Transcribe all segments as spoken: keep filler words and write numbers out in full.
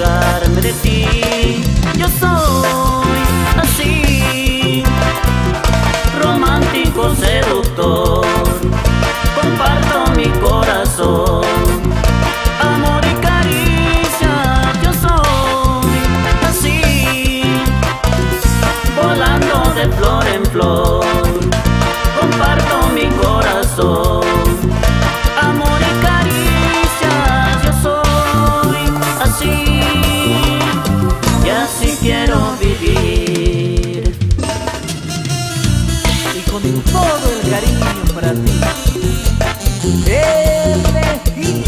embriagarme de ti. Yo soy así, romántico, seductor, comparto mi corazón, amor y caricia. Yo soy así, volando de flor en flor, comparto mi corazón, amor y caricias. Yo soy así, y así quiero vivir, Y con todo el cariño para ti, elegí.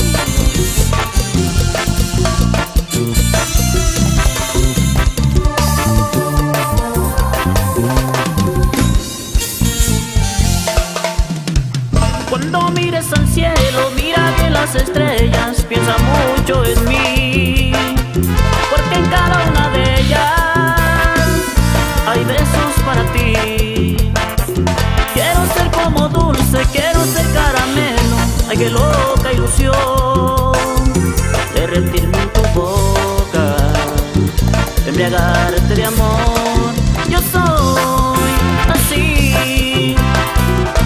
Cuando mires al cielo, mira bien las estrellas, piensa mucho en mí, porque en cada una de ellas hay besos para ti. Quiero ser como dulce, quiero ser caramelo, ay qué loca ilusión, derretirme en tu boca, embriagarte de amor. Yo soy así,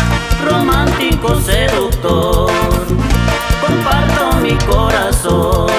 romántico, seductor, comparto mi corazón,